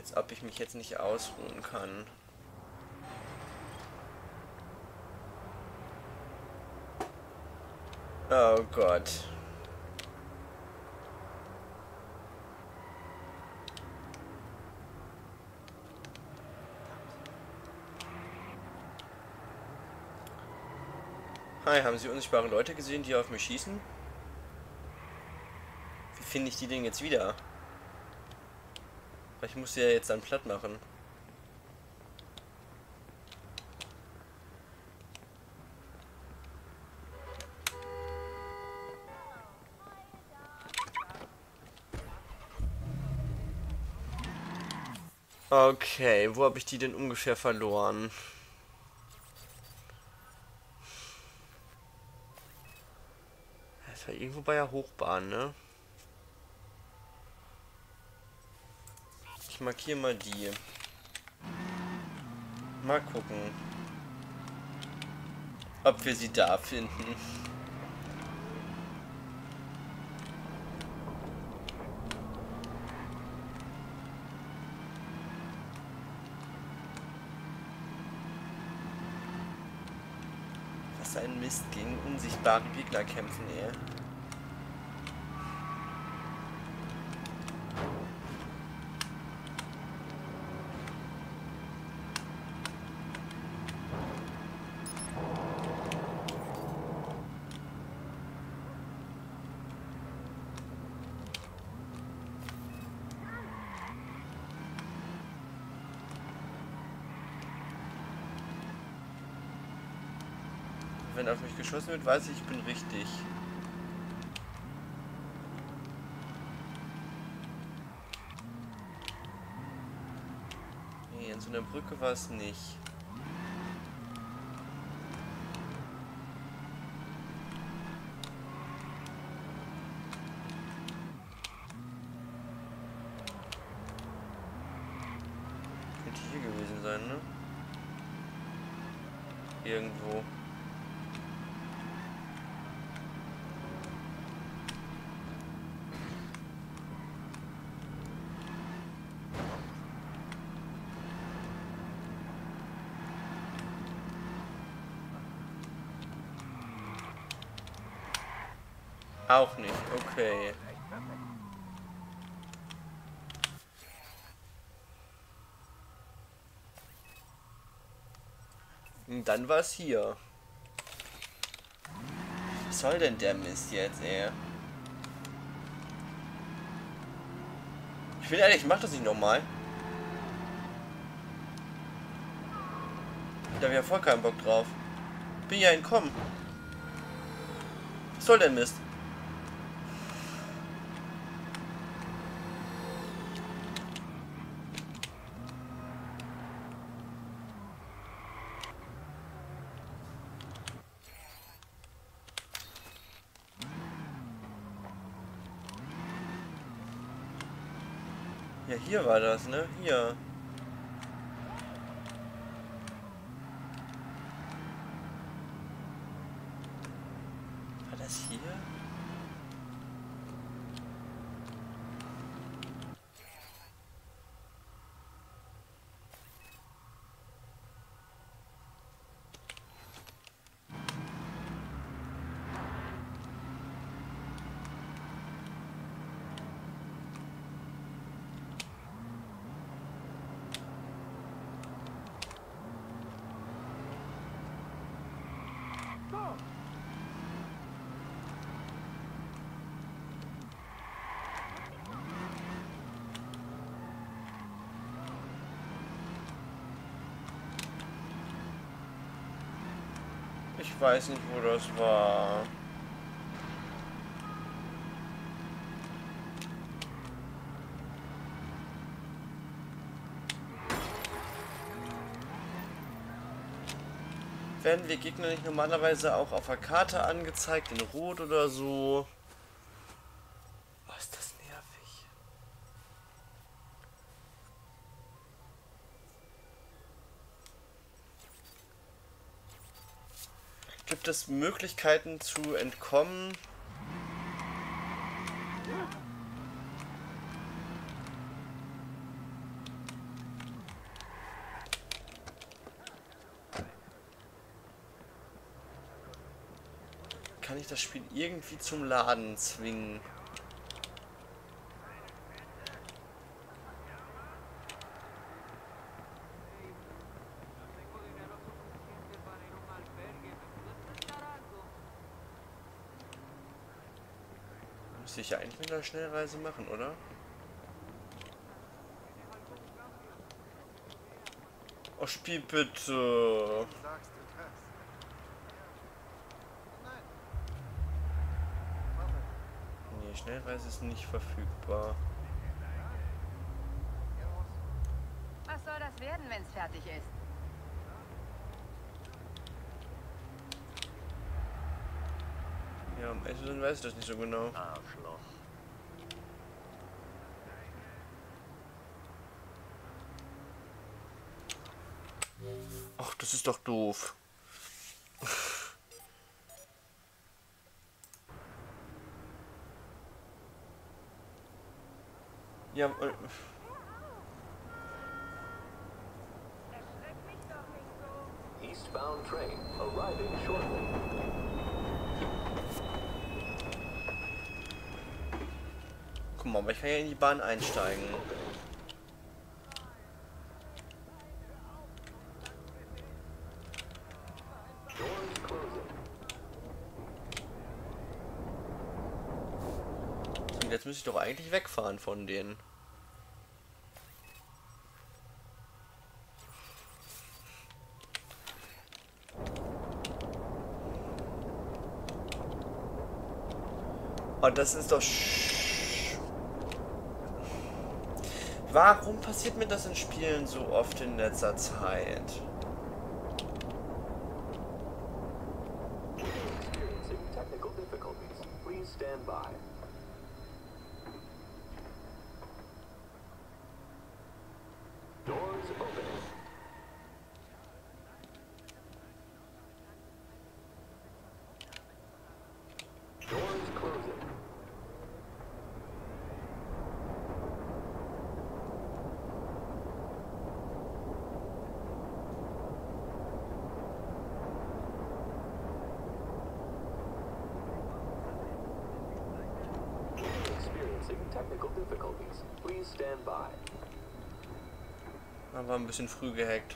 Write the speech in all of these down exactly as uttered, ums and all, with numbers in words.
Als ob ich mich jetzt nicht ausruhen kann. Oh Gott. Hi, haben Sie unsichtbare Leute gesehen, die auf mich schießen? Wie finde ich die denn jetzt wieder? Ich muss sie ja jetzt dann platt machen. Okay, wo habe ich die denn ungefähr verloren? Das war irgendwo bei der Hochbahn, ne? Ich markiere mal die. Mal gucken, ob wir sie da finden. Was ein Mist, gegen unsichtbare Gegner kämpfen, ey. Wenn auf mich geschossen wird, weiß ich, ich bin richtig. Nee, an so einer Brücke war es nicht. Könnte hier gewesen sein, ne? Irgendwo. Auch nicht, okay. Und dann war es hier. Was soll denn der Mist jetzt, ey? Ich bin ehrlich, ich mach das nicht nochmal. Da hab ich ja voll keinen Bock drauf. Bin ja entkommen. Was soll der Mist? Ja, hier war das, ne? Hier. War das hier? Ich weiß nicht, wo das war. Werden wir Gegner nicht normalerweise auch auf der Karte angezeigt, in Rot oder so? Oh, ist das nervig. Gibt es Möglichkeiten zu entkommen? kann ich das Spiel irgendwie zum Laden zwingen. Muss ich ja eigentlich mit einer Schnellreise machen, oder? Oh, Spiel bitte. Nee, Schnellreise ist nicht verfügbar. Was soll das werden, wenn es fertig ist? Ja, um ehrlich zu sein, weiß ich das nicht so genau. Arschloch. Ach, das ist doch doof. Ja, äh, Eastbound train arriving shortly. guck mal, aber ich kann ja in die Bahn einsteigen. Doors closing. Und jetzt müsste ich doch eigentlich wegfahren von denen. Und das ist doch... Sch Warum passiert mir das in Spielen so oft in letzter Zeit? Experiencing technical difficulties. Please stand by. Doors opening. Doors closing. Experiencing technical difficulties. Please stand by. Aber ein bisschen früh gehackt.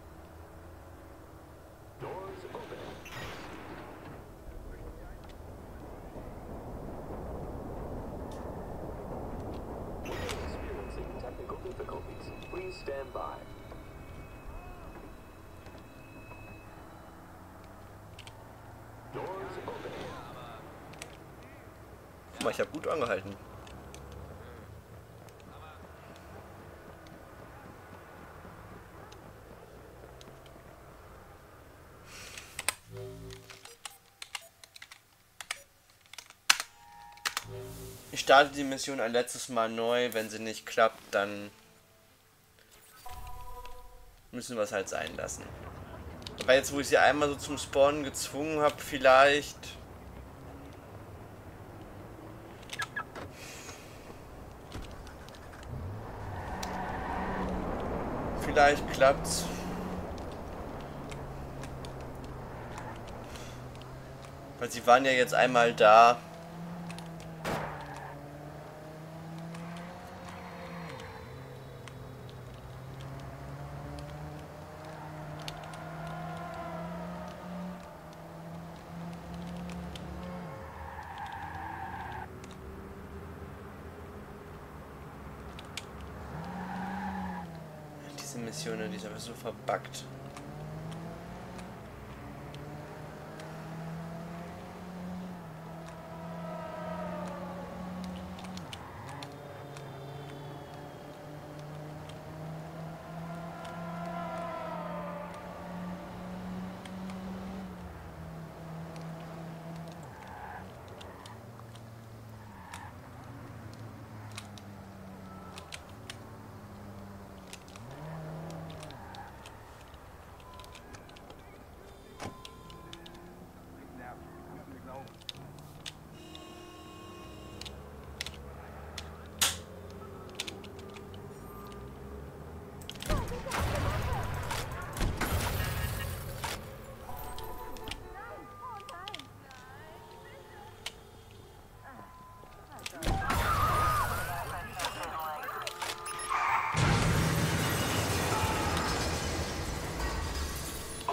Doors opening. Experiencing technical difficulties. Please stand by. Doors opening. Guck mal, ich habe gut angehalten. Ich starte die Mission ein letztes Mal neu. Wenn sie nicht klappt, dann müssen wir es halt sein lassen. Aber jetzt, wo ich sie einmal so zum Spawnen gezwungen habe, vielleicht... Vielleicht klappt's. Weil sie waren ja jetzt einmal da. Diese Mission, die ist aber so verbuggt.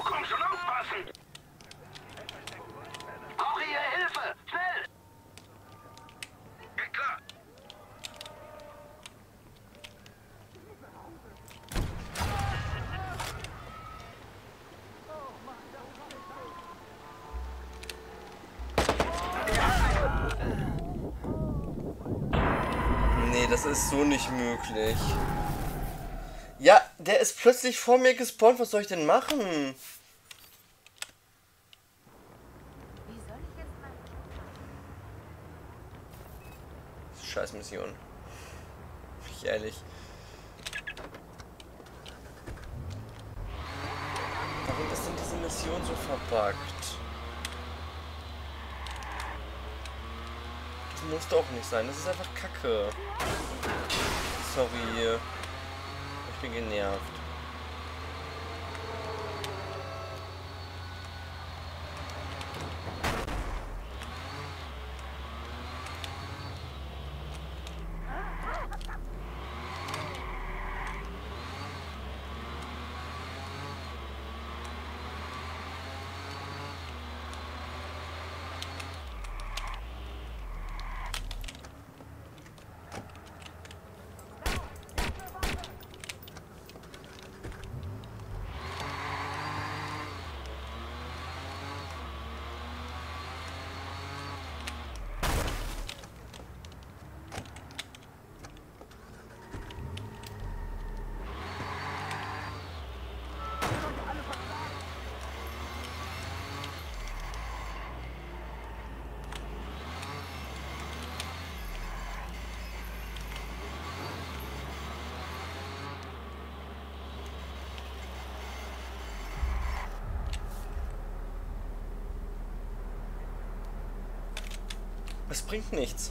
komm schon, aufpassen! Brauche Ihre Hilfe! Schnell! Geht klar! Nee, das ist so nicht möglich. Ja, der ist plötzlich vor mir gespawnt. Was soll ich denn machen? Wie soll ich jetzt mal... Scheiß Mission. Bin ich ehrlich. Warum ist denn diese Mission so verbuggt? Das muss doch nicht sein. Das ist einfach Kacke. Sorry. Ich bin genervt. Es bringt nichts.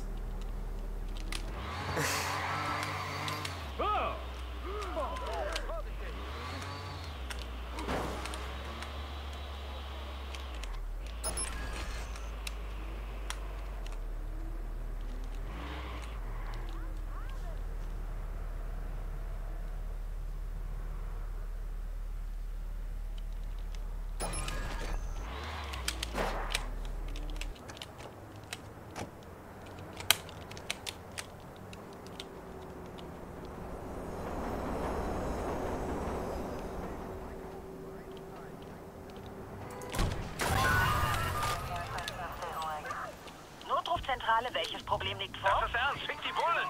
Notrufzentrale, welches Problem liegt vor? Das ist ernst, fick die Bullen!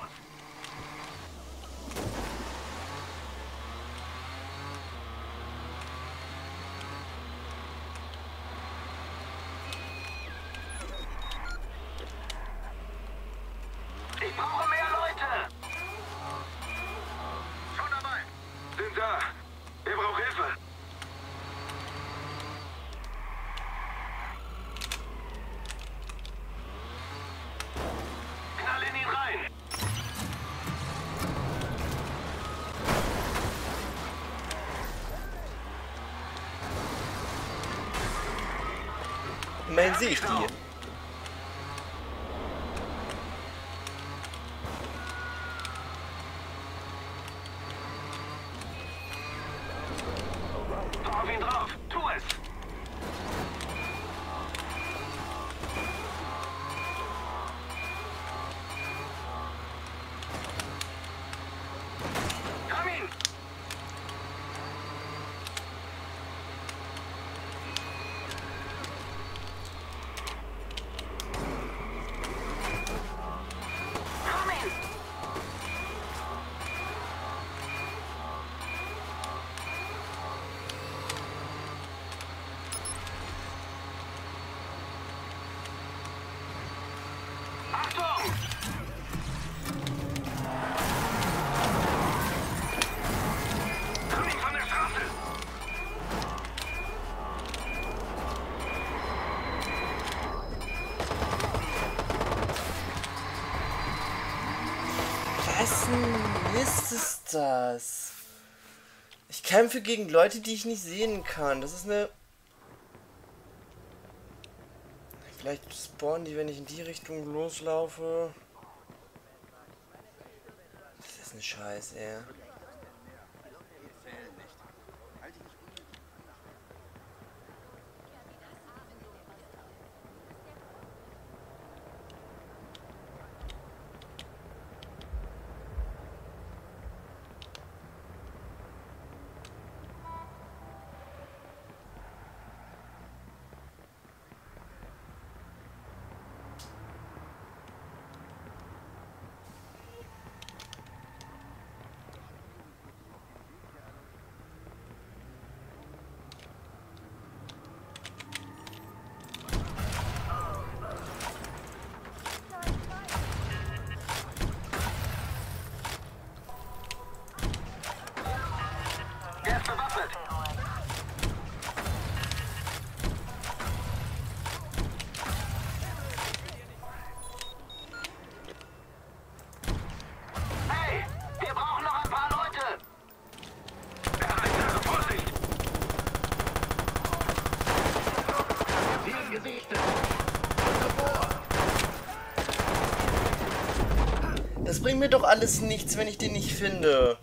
Ich brauche mehr Leute! Schon dabei! Sind da! Wer braucht Hilfe? Knall in ihn rein! Immerhin sehe ich die. Drück auf ihn drauf! Tu es! Komm ihn! Komm ihn! Achtung! Komm ihn von der Straße! Was ein Mist ist das? Ich kämpfe gegen Leute, die ich nicht sehen kann. Das ist eine... Vielleicht spawnen die, wenn ich in die Richtung loslaufe. Das ist ein Scheiß, ey. bringt mir doch alles nichts, wenn ich den nicht finde.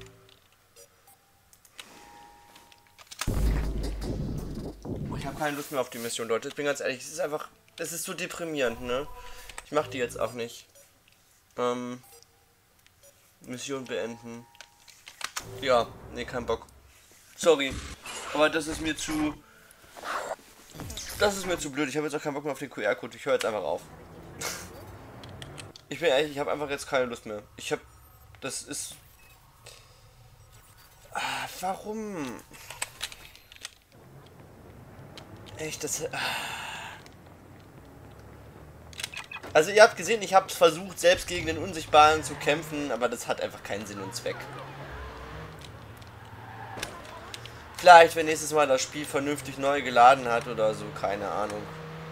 Oh, ich habe keine Lust mehr auf die Mission, Leute. Ich bin ganz ehrlich, es ist einfach, es ist so deprimierend, ne? Ich mache die jetzt auch nicht. Ähm, Mission beenden. Ja, nee, kein Bock. Sorry, aber das ist mir zu... Das ist mir zu blöd. Ich habe jetzt auch keinen Bock mehr auf den Q R-Code. Ich höre jetzt einfach auf. Ich bin ehrlich, ich habe einfach jetzt keine Lust mehr. Ich habe... Das ist... Ah, warum? Echt, das... Ah. Also ihr habt gesehen, ich habe versucht, selbst gegen den Unsichtbaren zu kämpfen, aber das hat einfach keinen Sinn und Zweck. Vielleicht, wenn nächstes Mal das Spiel vernünftig neu geladen hat oder so, keine Ahnung.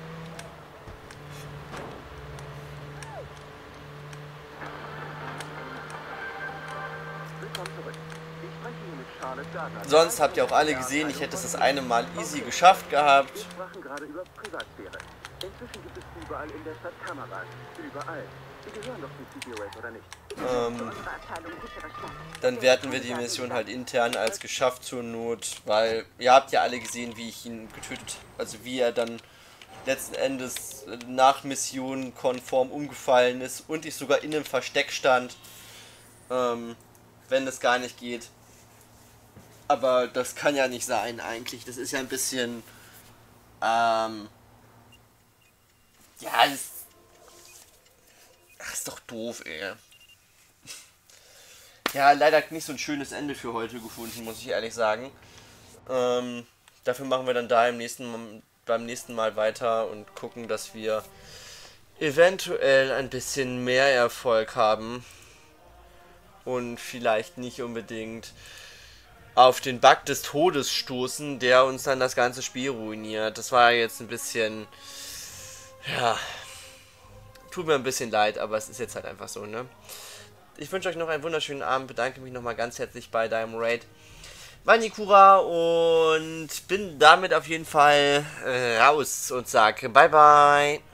Sonst habt ihr auch alle gesehen, ich hätte es das eine Mal easy geschafft gehabt. Wir sprachen gerade über Privatsphäre. Inzwischen gibt es überall in der Stadt Kameras. Überall. Sie gehören doch zum C B O S, oder nicht? Ähm, dann werten wir die Mission halt intern als geschafft zur Not, weil ihr habt ja alle gesehen, wie ich ihn getötet, also wie er dann letzten Endes nach Mission konform umgefallen ist und ich sogar in einem Versteck stand, ähm, wenn es gar nicht geht. Aber das kann ja nicht sein eigentlich, das ist ja ein bisschen, ähm, ja, das Ach, ist doch doof, ey. Ja, leider nicht so ein schönes Ende für heute gefunden, muss ich ehrlich sagen. Ähm, dafür machen wir dann da im nächsten, beim nächsten Mal weiter und gucken, dass wir eventuell ein bisschen mehr Erfolg haben. Und vielleicht nicht unbedingt auf den Bug des Todes stoßen, der uns dann das ganze Spiel ruiniert. Das war jetzt ein bisschen... Ja... Tut mir ein bisschen leid, aber es ist jetzt halt einfach so, ne? Ich wünsche euch noch einen wunderschönen Abend, bedanke mich nochmal ganz herzlich bei deinem Raid Vanikura und bin damit auf jeden Fall äh, raus und sage bye bye.